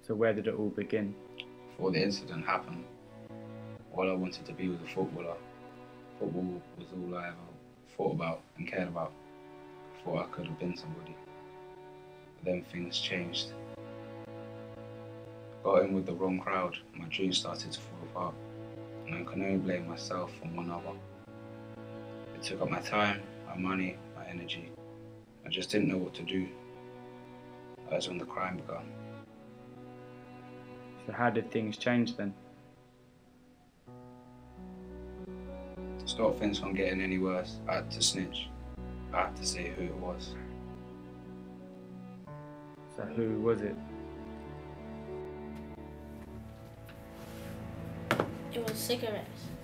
So where did it all begin? Before the incident happened, all I wanted to be was a footballer. Football was all I ever thought about and cared about. I thought I could have been somebody. But then things changed. I got in with the wrong crowd. My dreams started to fall apart. And I can only blame myself and one other. It took up my time, my money, my energy. I just didn't know what to do. That's when the crime began. So how did things change then? To stop things from getting any worse, I had to snitch. I had to say who it was. So who was it? It was cigarettes.